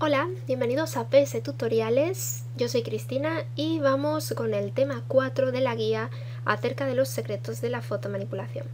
Hola, bienvenidos a PS Tutoriales, yo soy Cristina y vamos con el tema 4 de la guía acerca de los secretos de la fotomanipulación.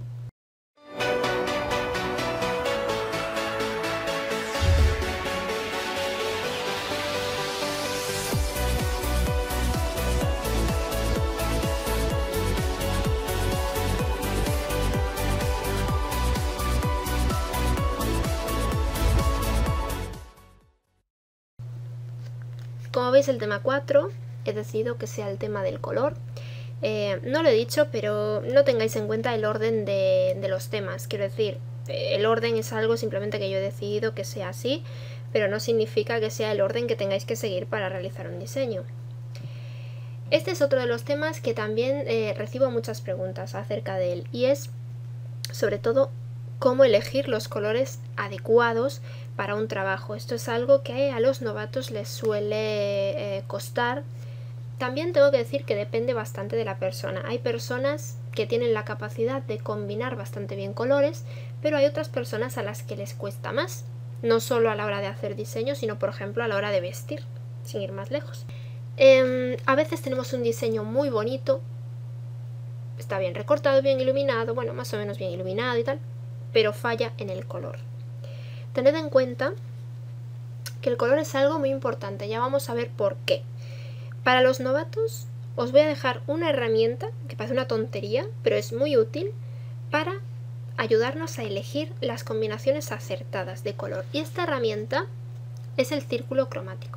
Como veis, el tema 4 he decidido que sea el tema del color. No lo he dicho, pero no tengáis en cuenta el orden de los temas. Quiero decir, el orden es algo simplemente que yo he decidido que sea así, pero no significa que sea el orden que tengáis que seguir para realizar un diseño. Este es otro de los temas que también recibo muchas preguntas acerca de él, y es sobre todo cómo elegir los colores adecuados para un trabajo. Esto es algo que a los novatos les suele costar. También tengo que decir que depende bastante de la persona. Hay personas que tienen la capacidad de combinar bastante bien colores, pero hay otras personas a las que les cuesta más. No solo a la hora de hacer diseño, sino por ejemplo a la hora de vestir, sin ir más lejos. A veces tenemos un diseño muy bonito, está bien recortado, bien iluminado, bueno, más o menos bien iluminado y tal, pero falla en el color. Tened en cuenta que el color es algo muy importante, ya vamos a ver por qué. Para los novatos os voy a dejar una herramienta que parece una tontería, pero es muy útil para ayudarnos a elegir las combinaciones acertadas de color. Y esta herramienta es el círculo cromático.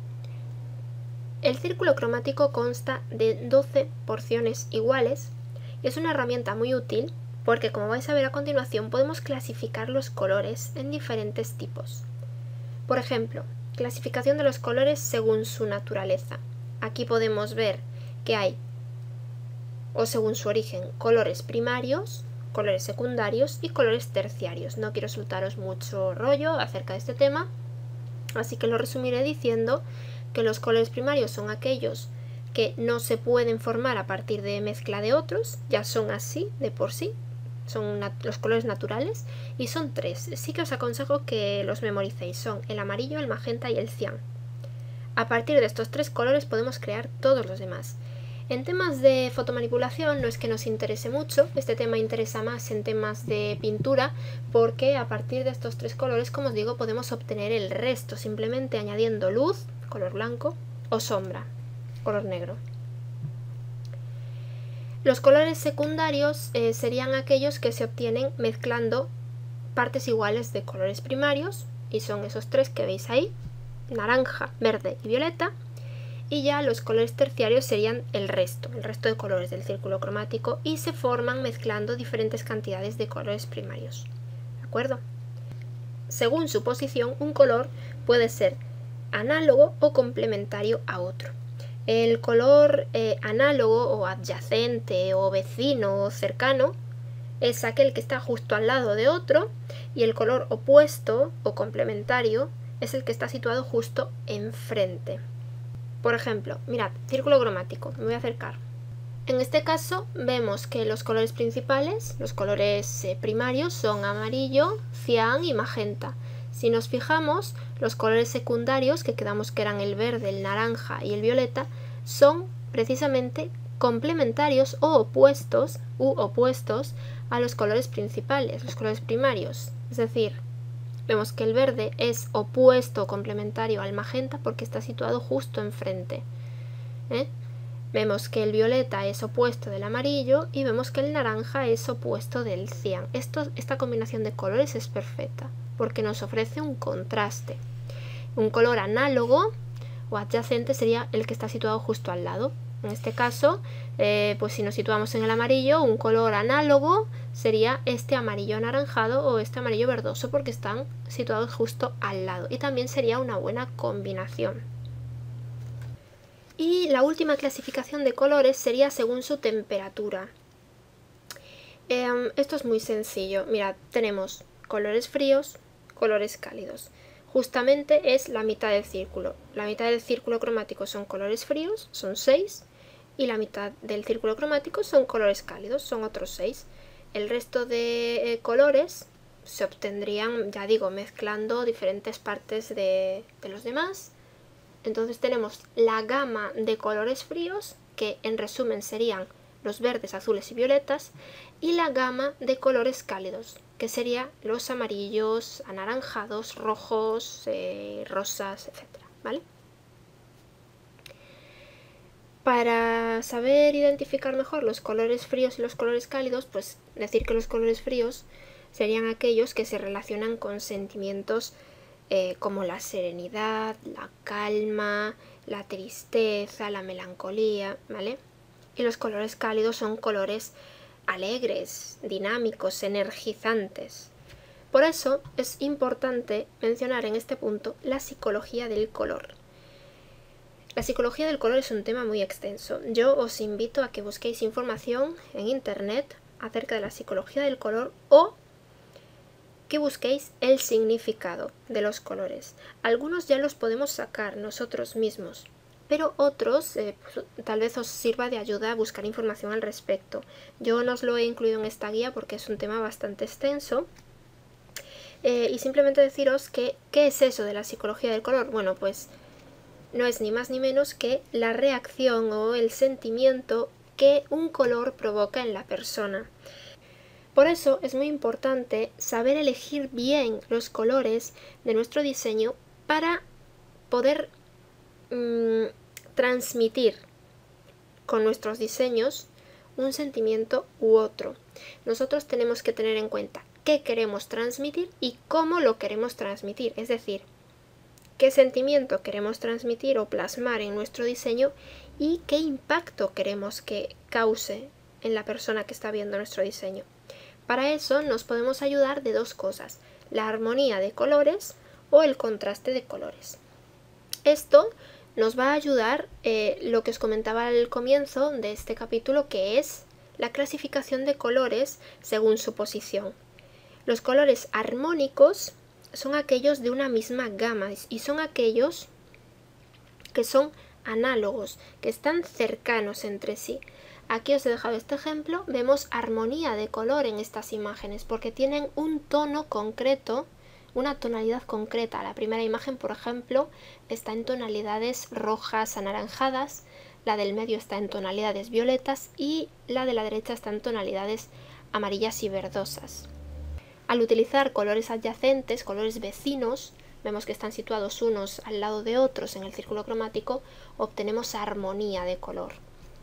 El círculo cromático consta de 12 porciones iguales y es una herramienta muy útil porque, como vais a ver a continuación, podemos clasificar los colores en diferentes tipos. Por ejemplo, clasificación de los colores según su naturaleza. Aquí podemos ver que hay, o según su origen, colores primarios, colores secundarios y colores terciarios. No quiero soltaros mucho rollo acerca de este tema, así que lo resumiré diciendo que los colores primarios son aquellos que no se pueden formar a partir de mezcla de otros, ya son así de por sí, son los colores naturales, y son tres. Sí que os aconsejo que los memoricéis, son el amarillo, el magenta y el cian. A partir de estos tres colores podemos crear todos los demás. En temas de fotomanipulación no es que nos interese mucho, este tema interesa más en temas de pintura, porque a partir de estos tres colores, como os digo, podemos obtener el resto simplemente añadiendo luz, color blanco, o sombra, color negro. Los colores secundarios serían aquellos que se obtienen mezclando partes iguales de colores primarios, y son esos tres que veis ahí, naranja, verde y violeta. Y ya los colores terciarios serían el resto de colores del círculo cromático, y se forman mezclando diferentes cantidades de colores primarios. ¿De acuerdo? Según su posición, un color puede ser análogo o complementario a otro. El color análogo o adyacente o vecino o cercano es aquel que está justo al lado de otro, y el color opuesto o complementario es el que está situado justo enfrente. Por ejemplo, mirad, círculo cromático, me voy a acercar. En este caso vemos que los colores principales, los colores primarios, son amarillo, cian y magenta. Si nos fijamos, los colores secundarios, que quedamos que eran el verde, el naranja y el violeta, son precisamente complementarios o opuestos a los colores principales, los colores primarios. Es decir, vemos que el verde es opuesto o complementario al magenta porque está situado justo enfrente. Vemos que el violeta es opuesto del amarillo y vemos que el naranja es opuesto del cian. Esta combinación de colores es perfecta porque nos ofrece un contraste. Un color análogo o adyacente sería el que está situado justo al lado. En este caso, pues si nos situamos en el amarillo, un color análogo sería este amarillo anaranjado o este amarillo verdoso porque están situados justo al lado, y también sería una buena combinación. Y la última clasificación de colores sería según su temperatura. Esto es muy sencillo. Mirad, tenemos colores fríos, colores cálidos. Justamente es la mitad del círculo. La mitad del círculo cromático son colores fríos, son 6, y la mitad del círculo cromático son colores cálidos, son otros 6. El resto de colores se obtendrían, ya digo, mezclando diferentes partes de los demás. Entonces tenemos la gama de colores fríos, que en resumen serían los verdes, azules y violetas, y la gama de colores cálidos, que serían los amarillos, anaranjados, rojos, rosas, etc. ¿Vale? Para saber identificar mejor los colores fríos y los colores cálidos, pues decir que los colores fríos serían aquellos que se relacionan con sentimientos como la serenidad, la calma, la tristeza, la melancolía, ¿vale? Y los colores cálidos son colores alegres, dinámicos, energizantes. Por eso es importante mencionar en este punto la psicología del color. La psicología del color es un tema muy extenso. Yo os invito a que busquéis información en internet acerca de la psicología del color o que busquéis el significado de los colores. Algunos ya los podemos sacar nosotros mismos, pero otros tal vez os sirva de ayuda a buscar información al respecto. Yo no os lo he incluido en esta guía porque es un tema bastante extenso. Y simplemente deciros que, ¿qué es eso de la psicología del color? Bueno, pues no es ni más ni menos que la reacción o el sentimiento que un color provoca en la persona. Por eso es muy importante saber elegir bien los colores de nuestro diseño para poder transmitir con nuestros diseños un sentimiento u otro. Nosotros tenemos que tener en cuenta qué queremos transmitir y cómo lo queremos transmitir, es decir, qué sentimiento queremos transmitir o plasmar en nuestro diseño y qué impacto queremos que cause en la persona que está viendo nuestro diseño. Para eso nos podemos ayudar de dos cosas, la armonía de colores o el contraste de colores. Esto nos va a ayudar lo que os comentaba al comienzo de este capítulo, que es la clasificación de colores según su posición. Los colores armónicos son aquellos de una misma gama y son aquellos que son análogos, que están cercanos entre sí. Aquí os he dejado este ejemplo, vemos armonía de color en estas imágenes porque tienen un tono concreto, una tonalidad concreta. La primera imagen, por ejemplo, está en tonalidades rojas anaranjadas, la del medio está en tonalidades violetas y la de la derecha está en tonalidades amarillas y verdosas. Al utilizar colores adyacentes, colores vecinos, vemos que están situados unos al lado de otros en el círculo cromático, obtenemos armonía de color.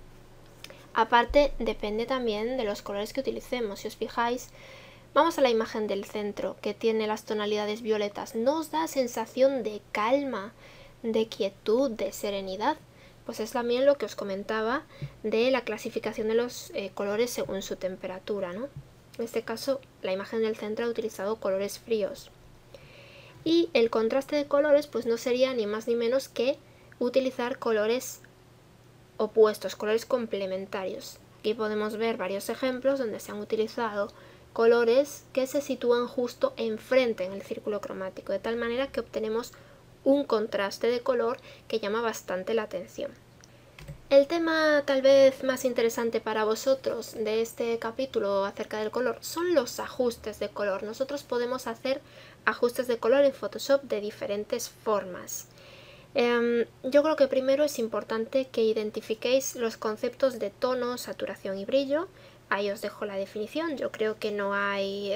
Aparte, depende también de los colores que utilicemos. Si os fijáis, vamos a la imagen del centro, que tiene las tonalidades violetas. ¿No os da sensación de calma, de quietud, de serenidad? Pues es también lo que os comentaba de la clasificación de los colores según su temperatura, ¿no? En este caso, la imagen del centro ha utilizado colores fríos. Y el contraste de colores, pues no sería ni más ni menos que utilizar colores opuestos, colores complementarios. Aquí podemos ver varios ejemplos donde se han utilizado colores que se sitúan justo enfrente en el círculo cromático, de tal manera que obtenemos un contraste de color que llama bastante la atención. El tema tal vez más interesante para vosotros de este capítulo acerca del color son los ajustes de color. Nosotros podemos hacer ajustes de color en Photoshop de diferentes formas. Yo creo que primero es importante que identifiquéis los conceptos de tono, saturación y brillo. Ahí os dejo la definición. Yo creo que no hay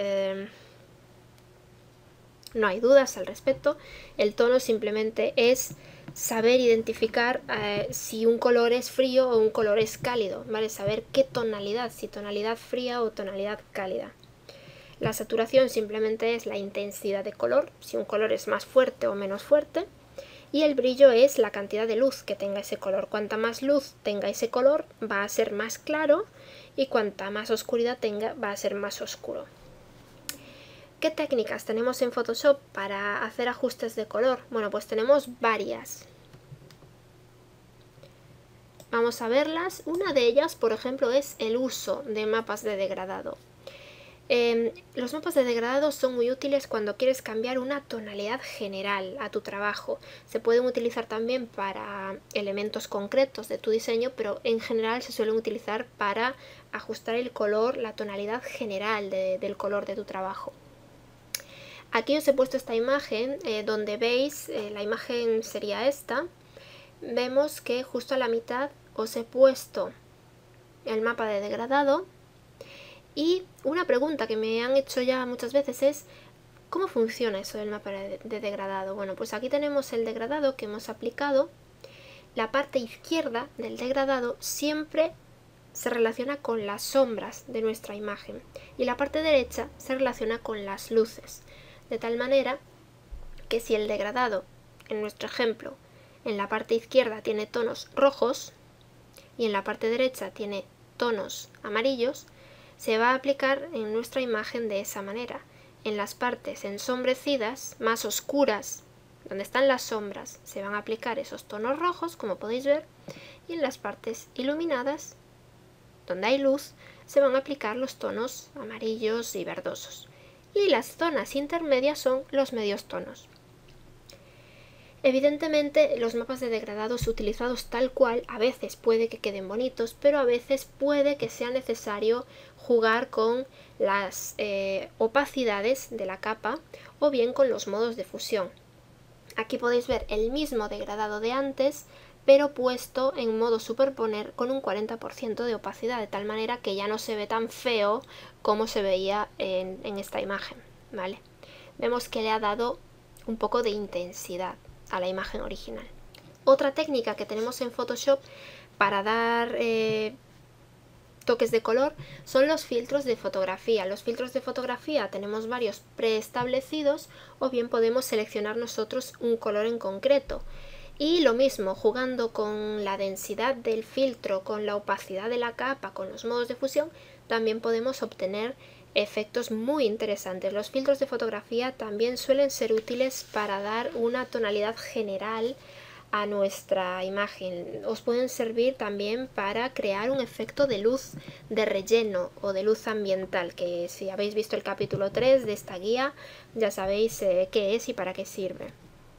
dudas al respecto. El tono simplemente es saber identificar si un color es frío o un color es cálido, ¿vale? Saber qué tonalidad, si tonalidad fría o tonalidad cálida. La saturación simplemente es la intensidad de color, si un color es más fuerte o menos fuerte. Y el brillo es la cantidad de luz que tenga ese color. Cuanta más luz tenga ese color, va a ser más claro, y cuanta más oscuridad tenga, va a ser más oscuro. ¿Qué técnicas tenemos en Photoshop para hacer ajustes de color? Bueno, pues tenemos varias. Vamos a verlas. Una de ellas, por ejemplo, es el uso de mapas de degradado. Los mapas de degradado son muy útiles cuando quieres cambiar una tonalidad general a tu trabajo. Se pueden utilizar también para elementos concretos de tu diseño, pero en general se suelen utilizar para ajustar el color, la tonalidad general del color de tu trabajo. Aquí os he puesto esta imagen donde veis, la imagen sería esta. Vemos que justo a la mitad os he puesto el mapa de degradado. Y una pregunta que me han hecho ya muchas veces es: ¿cómo funciona eso del mapa de degradado? Bueno, pues aquí tenemos el degradado que hemos aplicado. La parte izquierda del degradado siempre se relaciona con las sombras de nuestra imagen y la parte derecha se relaciona con las luces, de tal manera que si el degradado, en nuestro ejemplo, en la parte izquierda tiene tonos rojos y en la parte derecha tiene tonos amarillos, se va a aplicar en nuestra imagen de esa manera. En las partes ensombrecidas, más oscuras, donde están las sombras, se van a aplicar esos tonos rojos, como podéis ver, y en las partes iluminadas, donde hay luz, se van a aplicar los tonos amarillos y verdosos. Y las zonas intermedias son los medios tonos. Evidentemente, los mapas de degradados utilizados tal cual a veces puede que queden bonitos, pero a veces puede que sea necesario jugar con las opacidades de la capa o bien con los modos de fusión. Aquí podéis ver el mismo degradado de antes, pero puesto en modo superponer con un 40% de opacidad, de tal manera que ya no se ve tan feo como se veía en esta imagen, ¿vale? Vemos que le ha dado un poco de intensidad a la imagen original. Otra técnica que tenemos en Photoshop para dar toques de color son los filtros de fotografía. Los filtros de fotografía tenemos varios preestablecidos o bien podemos seleccionar nosotros un color en concreto. Y lo mismo, jugando con la densidad del filtro, con la opacidad de la capa, con los modos de fusión, también podemos obtener efectos muy interesantes. Los filtros de fotografía también suelen ser útiles para dar una tonalidad general a nuestra imagen. Os pueden servir también para crear un efecto de luz de relleno o de luz ambiental, que si habéis visto el capítulo 3 de esta guía ya sabéis qué es y para qué sirve.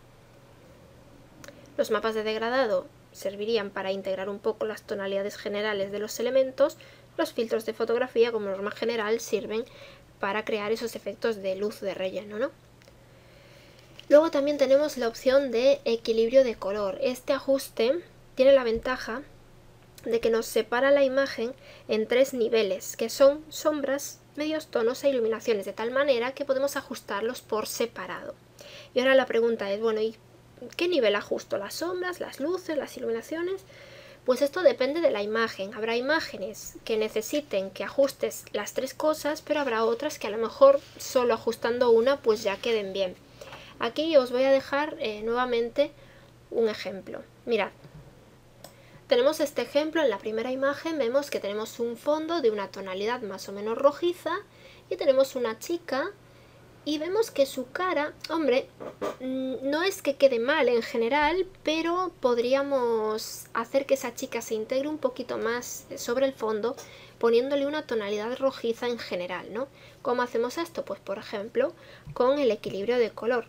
Los mapas de degradado servirían para integrar un poco las tonalidades generales de los elementos. Los filtros de fotografía, como norma general, sirven para crear esos efectos de luz de relleno, ¿no? Luego también tenemos la opción de equilibrio de color. Este ajuste tiene la ventaja de que nos separa la imagen en 3 niveles, que son sombras, medios tonos e iluminaciones, de tal manera que podemos ajustarlos por separado. Y ahora la pregunta es, bueno, ¿y qué nivel ajusto? ¿Las sombras, las luces, las iluminaciones? Pues esto depende de la imagen. Habrá imágenes que necesiten que ajustes las 3 cosas, pero habrá otras que a lo mejor solo ajustando una pues ya queden bien. Aquí os voy a dejar nuevamente un ejemplo. Mirad, tenemos este ejemplo. En la primera imagen vemos que tenemos un fondo de una tonalidad más o menos rojiza y tenemos una chica. Y vemos que su cara, hombre, no es que quede mal en general, pero podríamos hacer que esa chica se integre un poquito más sobre el fondo, poniéndole una tonalidad rojiza en general, ¿no? ¿Cómo hacemos esto? Pues por ejemplo, con el equilibrio de color.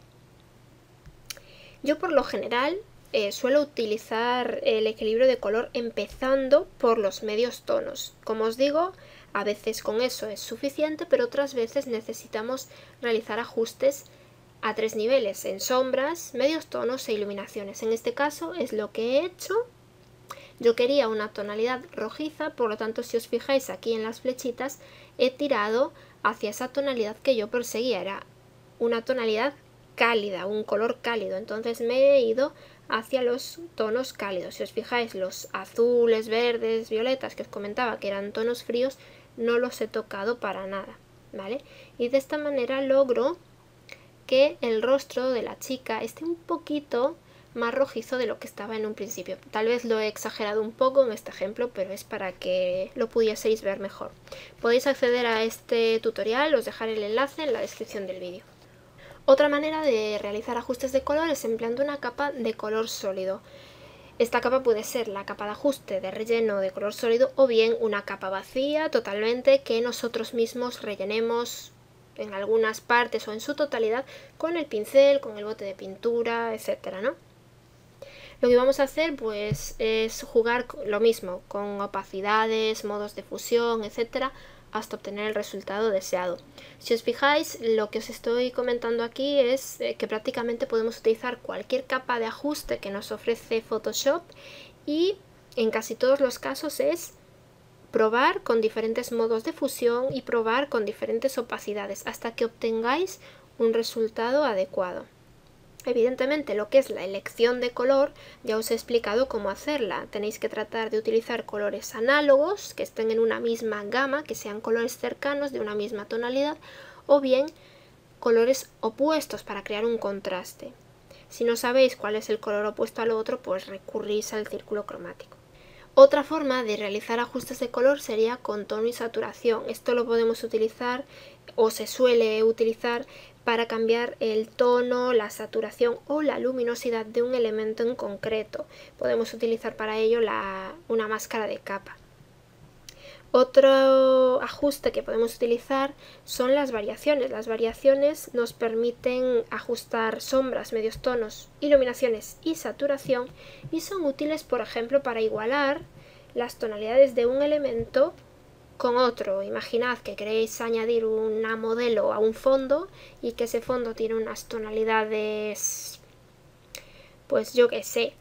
Yo por lo general suelo utilizar el equilibrio de color empezando por los medios tonos. Como os digo, a veces con eso es suficiente, pero otras veces necesitamos realizar ajustes a 3 niveles, en sombras, medios tonos e iluminaciones. En este caso es lo que he hecho. Yo quería una tonalidad rojiza, por lo tanto si os fijáis aquí en las flechitas he tirado hacia esa tonalidad que yo perseguía. Era una tonalidad cálida, un color cálido, entonces me he ido hacia los tonos cálidos. Si os fijáis, los azules, verdes, violetas que os comentaba que eran tonos fríos, no los he tocado para nada, ¿vale? Y de esta manera logro que el rostro de la chica esté un poquito más rojizo de lo que estaba en un principio. Tal vez lo he exagerado un poco en este ejemplo, pero es para que lo pudieseis ver mejor. Podéis acceder a este tutorial, os dejaré el enlace en la descripción del vídeo. Otra manera de realizar ajustes de color es empleando una capa de color sólido. Esta capa puede ser la capa de ajuste de relleno de color sólido o bien una capa vacía totalmente que nosotros mismos rellenemos en algunas partes o en su totalidad con el pincel, con el bote de pintura, etcétera, ¿no? Lo que vamos a hacer pues es jugar lo mismo con opacidades, modos de fusión, etcétera, hasta obtener el resultado deseado. Si os fijáis, lo que os estoy comentando aquí es que prácticamente podemos utilizar cualquier capa de ajuste que nos ofrece Photoshop y en casi todos los casos es probar con diferentes modos de fusión y probar con diferentes opacidades hasta que obtengáis un resultado adecuado. Evidentemente, lo que es la elección de color ya os he explicado cómo hacerla. Tenéis que tratar de utilizar colores análogos que estén en una misma gama, que sean colores cercanos de una misma tonalidad, o bien colores opuestos para crear un contraste. Si no sabéis cuál es el color opuesto al otro, pues recurrís al círculo cromático. Otra forma de realizar ajustes de color sería con tono y saturación. Esto lo podemos utilizar o se suele utilizar para cambiar el tono, la saturación o la luminosidad de un elemento en concreto. Podemos utilizar para ello una máscara de capa. Otro ajuste que podemos utilizar son las variaciones. Las variaciones nos permiten ajustar sombras, medios tonos, iluminaciones y saturación y son útiles, por ejemplo, para igualar las tonalidades de un elemento con otro. Imaginad que queréis añadir una modelo a un fondo y que ese fondo tiene unas tonalidades, pues yo qué sé,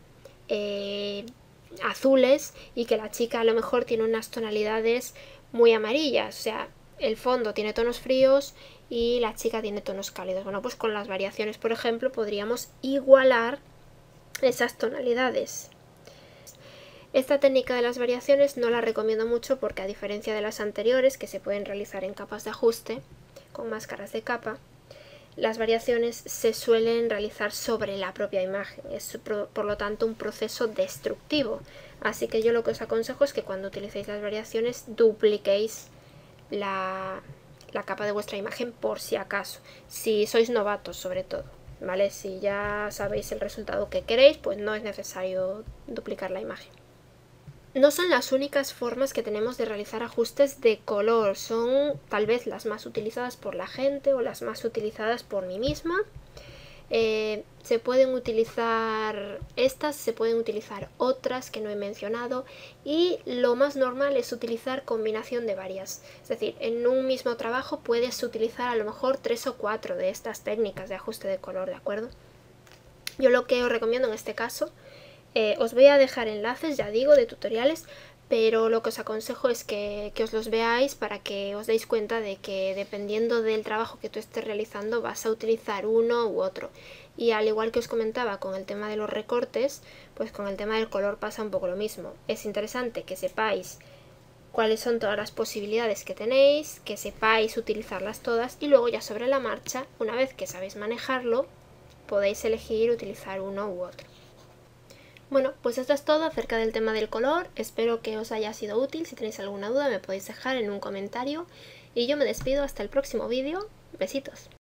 azules y que la chica a lo mejor tiene unas tonalidades muy amarillas, o sea, el fondo tiene tonos fríos y la chica tiene tonos cálidos. Bueno, pues con las variaciones, por ejemplo, podríamos igualar esas tonalidades. Esta técnica de las variaciones no la recomiendo mucho porque, a diferencia de las anteriores, que se pueden realizar en capas de ajuste, con máscaras de capa, las variaciones se suelen realizar sobre la propia imagen. Es por lo tanto un proceso destructivo. Así que yo lo que os aconsejo es que cuando utilicéis las variaciones dupliquéis la capa de vuestra imagen por si acaso. Si sois novatos sobre todo, ¿vale? Si ya sabéis el resultado que queréis, pues no es necesario duplicar la imagen. No son las únicas formas que tenemos de realizar ajustes de color, son tal vez las más utilizadas por la gente o las más utilizadas por mí misma. Se pueden utilizar estas, se pueden utilizar otras que no he mencionado y lo más normal es utilizar combinación de varias. Es decir, en un mismo trabajo puedes utilizar a lo mejor 3 o 4 de estas técnicas de ajuste de color, ¿de acuerdo? Yo lo que os recomiendo en este caso, os voy a dejar enlaces, ya digo, de tutoriales, pero lo que os aconsejo es que os los veáis para que os deis cuenta de que dependiendo del trabajo que tú estés realizando vas a utilizar uno u otro. Y al igual que os comentaba con el tema de los recortes, pues con el tema del color pasa un poco lo mismo. Es interesante que sepáis cuáles son todas las posibilidades que tenéis, que sepáis utilizarlas todas y luego ya sobre la marcha, una vez que sabéis manejarlo, podéis elegir utilizar uno u otro. Bueno, pues esto es todo acerca del tema del color, espero que os haya sido útil. Si tenéis alguna duda me podéis dejar en un comentario y yo me despido hasta el próximo vídeo. Besitos.